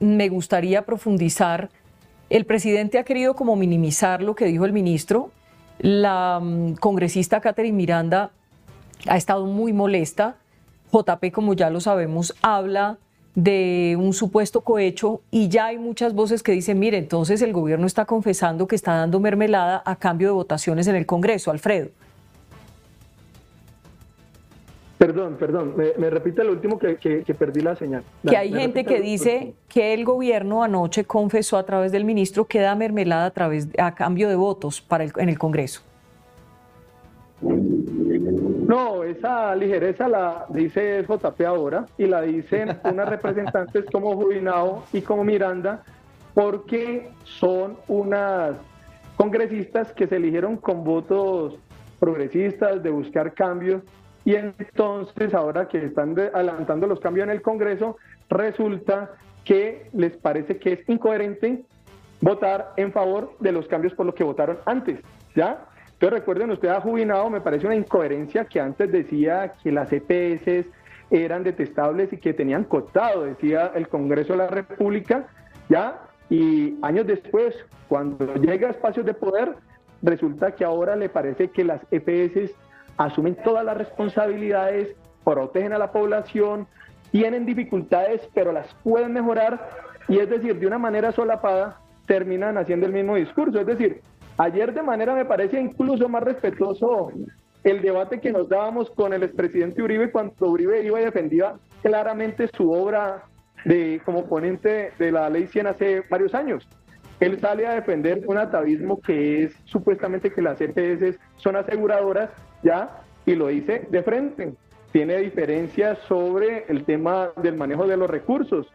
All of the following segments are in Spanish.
me gustaría profundizar. El presidente ha querido como minimizar lo que dijo el ministro. La congresista Catherine Miranda ha estado muy molesta. JP, como ya lo sabemos, habla de un supuesto cohecho y ya hay muchas voces que dicen, mire, entonces el gobierno está confesando que está dando mermelada a cambio de votaciones en el Congreso. Alfredo. Perdón, me repite lo último que perdí la señal. Que hay gente que dice que el gobierno anoche confesó a través del ministro que da mermelada a cambio de votos en el Congreso. No, esa ligereza la dice JP ahora y la dicen unas representantes como Jubinao y como Miranda, porque son unas congresistas que se eligieron con votos progresistas de buscar cambios, y entonces ahora que están adelantando los cambios en el Congreso, resulta que les parece que es incoherente votar en favor de los cambios por los que votaron antes, ¿ya? Entonces recuerden ustedes a Jubinao, me parece una incoherencia que antes decía que las EPS eran detestables y que tenían cooptado, decía el Congreso de la República, ¿ya? Y años después, cuando llega a espacios de poder, resulta que ahora le parece que las EPS asumen todas las responsabilidades, protegen a la población, tienen dificultades, pero las pueden mejorar, y es decir, de una manera solapada, terminan haciendo el mismo discurso. Es decir, ayer de manera me parece incluso más respetuoso el debate que nos dábamos con el expresidente Uribe, cuando Uribe iba y defendía claramente su obra como ponente de la Ley 100 hace varios años. Él sale a defender un atavismo que es supuestamente que las EPS son aseguradoras, ¿ya? Y lo dice de frente. Tiene diferencias sobre el tema del manejo de los recursos.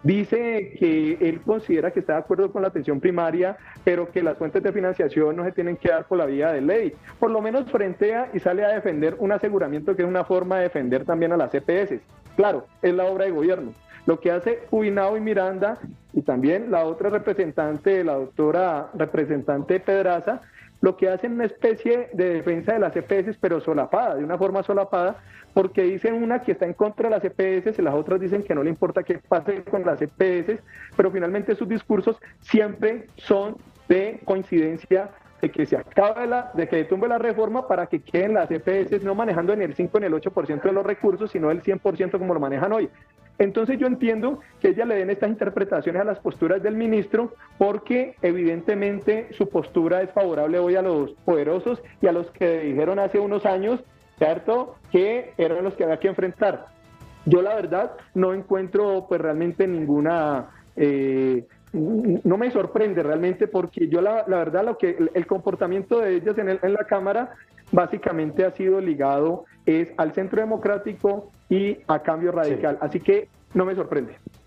Dice que él considera que está de acuerdo con la atención primaria, pero que las fuentes de financiación no se tienen que dar por la vía de ley. Por lo menos frentea y sale a defender un aseguramiento que es una forma de defender también a las EPS. Claro, es la obra de gobierno. Lo que hace Jubinao y Miranda, y también la otra representante, la doctora representante Pedraza, lo que hacen una especie de defensa de las EPS, pero solapada, de una forma solapada, porque dicen una que está en contra de las EPS, y las otras dicen que no le importa qué pase con las EPS, pero finalmente sus discursos siempre son de coincidencia de que se acabe de que tumbe la reforma para que queden las EPS no manejando en el 5 ni el 8% de los recursos, sino el 100% como lo manejan hoy. Entonces yo entiendo que ella le den estas interpretaciones a las posturas del ministro, porque evidentemente su postura es favorable hoy a los poderosos y a los que dijeron hace unos años, ¿cierto?, que eran los que había que enfrentar. Yo la verdad no encuentro pues realmente ninguna... no me sorprende realmente, porque yo la verdad el comportamiento de ellas en la Cámara básicamente ha sido ligado al Centro Democrático y a Cambio Radical, sí. Así que no me sorprende.